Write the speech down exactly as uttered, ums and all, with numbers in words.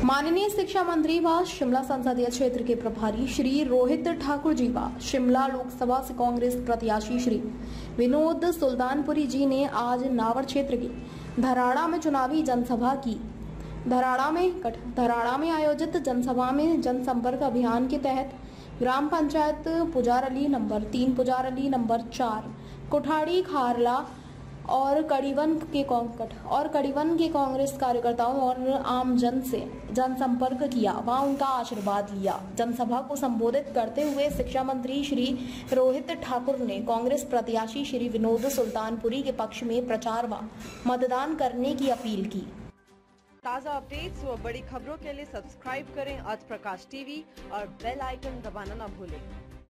माननीय शिक्षा मंत्री व शिमला संसदीय क्षेत्र के प्रभारी श्री रोहित ठाकुर जी व शिमला लोकसभा से कांग्रेस प्रत्याशी श्री विनोद सुल्तानपुरी जी ने आज नावर क्षेत्र के धराड़ा में चुनावी जनसभा की। धराड़ा में धराड़ा में आयोजित जनसभा में जनसंपर्क अभियान के तहत ग्राम पंचायत पुजारली नंबर तीन, पुजारली नंबर चार, कोठाड़ी खारला और कड़ीवन के और कड़ीवन के कांग्रेस कार्यकर्ताओं और आम जन से जनसंपर्क किया व उनका आशीर्वाद लिया। जनसभा को संबोधित करते हुए शिक्षा मंत्री श्री रोहित ठाकुर ने कांग्रेस प्रत्याशी श्री विनोद सुल्तानपुरी के पक्ष में प्रचार व मतदान करने की अपील की। ताज़ा अपडेट्स व बड़ी खबरों के लिए सब्सक्राइब करें आज प्रकाश टीवी और बेल आइकन दबाना न भूलें।